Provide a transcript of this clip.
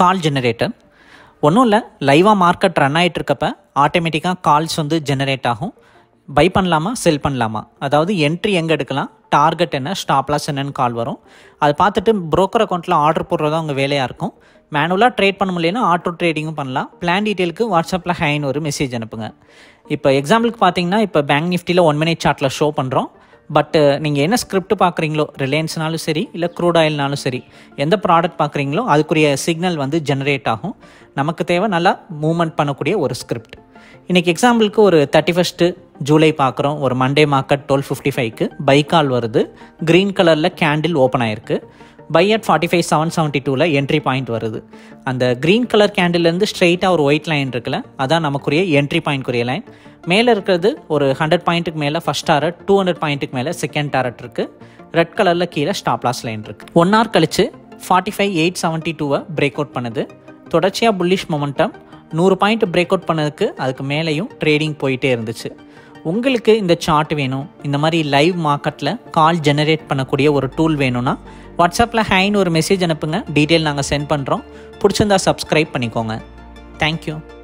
கால் generator. ஒன்றும் இல்லை, லைவாக மார்க்கெட் ரன் ஆகிட்டு இருக்கப்ப ஆட்டோமேட்டிக்காக கால்ஸ் வந்து ஜெனரேட் ஆகும். பை பண்ணலாமா செல் பண்ணலாமா, அதாவது என்ட்ரி எங்கே எடுக்கலாம், டார்கெட் என்ன, ஸ்டாப் லாஸ் என்னன்னு கால் வரும். அதை பார்த்துட்டு ப்ரோக்கர் அக்கௌண்ட்டில் ஆர்டர் போடுறது அவங்க வேலையாக இருக்கும். மேனுவலாக ட்ரேட் பண்ண முடியலன்னா ஆட்டோ ட்ரேடிங்கும் பண்ணலாம். பிளான் டீட்டெயிலுக்கு வாட்ஸ்அப்பில் ஹைன்னு ஒரு மெசேஜ் அனுப்புங்க. இப்போ எக்ஸாம்பிளுக்கு பார்த்தீங்கன்னா இப்போ பேங்க் நிஃப்டியில் 1 minute சார்ட்டில் ஷோ பண்ணுறோம். பட் நீங்கள் என்ன ஸ்கிரிப்ட் பார்க்குறீங்களோ, ரிலையன்ஸ்னாலும் சரி இல்லை க்ரூட் ஆயில்னாலும் சரி, எந்த ப்ராடக்ட் பார்க்குறீங்களோ அதுக்குரிய சிக்னல் வந்து ஜெனரேட் ஆகும். நமக்கு தேவை நல்லா மூவ்மெண்ட் பண்ணக்கூடிய ஒரு ஸ்கிரிப்ட். இன்றைக்கி எக்ஸாம்பிளுக்கு ஒரு 31 ஜூலை பார்க்குறோம். ஒரு மண்டே மார்க்கெட் 12:55க்கு பை கால் வருது. க்ரீன் கலரில் கேண்டில் ஓப்பன் ஆகிருக்கு. பை அட் 45,772ல் என்ட்ரி பாயிண்ட் வருது. அந்த க்ரீன் கலர் கேண்டில்லேருந்து ஸ்ட்ரெயிட்டாக ஒரு ஒயிட் லைன் இருக்குல்ல, அதான் நமக்குரிய என்ட்ரி பாயிண்ட்க்குரிய லைன். மேலே இருக்கிறது ஒரு 100 பாயிண்ட்டுக்கு மேலே ஃபஸ்ட் டாரட், 200 பாயிண்ட்டுக்கு மேலே செகண்ட் டாரட் இருக்குது. ரெட் கலரில் கீழே ஸ்டாப் லாஸ் லைன் இருக்குது. 1 hour கழிச்சு 45,872 பிரேக் அவுட் பண்ணுது. தொடர்ச்சியாக bullish momentum. 100 point break out பண்ணதுக்கு அதுக்கு மேலேயும் ட்ரேடிங் போயிட்டே இருந்துச்சு. உங்களுக்கு இந்த சார்ட் வேணும், இந்த மாதிரி லைவ் மார்க்கெட்டில் கால் ஜெனரேட் பண்ணக்கூடிய ஒரு டூல் வேணும்னா வாட்ஸ்அப்பில் ஹைன்னு ஒரு மெசேஜ் அனுப்புங்க. டீட்டெயில் நாங்கள் சென்ட் பண்ணுறோம். பிடிச்சிருந்தா சப்ஸ்கிரைப் பண்ணிக்கோங்க. தேங்க்யூ.